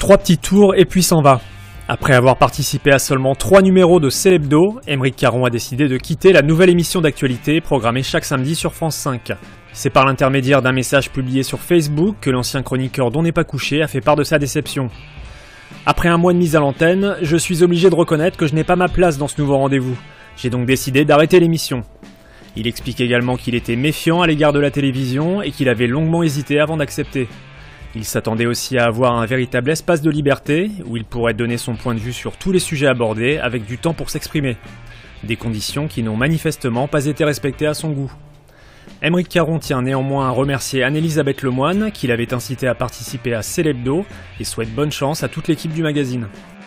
3 petits tours et puis s'en va. Après avoir participé à seulement 3 numéros de Célébdo, Aymeric Caron a décidé de quitter la nouvelle émission d'actualité programmée chaque samedi sur France 5. C'est par l'intermédiaire d'un message publié sur Facebook que l'ancien chroniqueur dont n'est pas couché a fait part de sa déception. Après un mois de mise à l'antenne, je suis obligé de reconnaître que je n'ai pas ma place dans ce nouveau rendez-vous. J'ai donc décidé d'arrêter l'émission. Il explique également qu'il était méfiant à l'égard de la télévision et qu'il avait longuement hésité avant d'accepter. Il s'attendait aussi à avoir un véritable espace de liberté, où il pourrait donner son point de vue sur tous les sujets abordés avec du temps pour s'exprimer. Des conditions qui n'ont manifestement pas été respectées à son goût. Aymeric Caron tient néanmoins à remercier Anne-Elisabeth Lemoine, qui l'avait incité à participer à Célébdo, et souhaite bonne chance à toute l'équipe du magazine.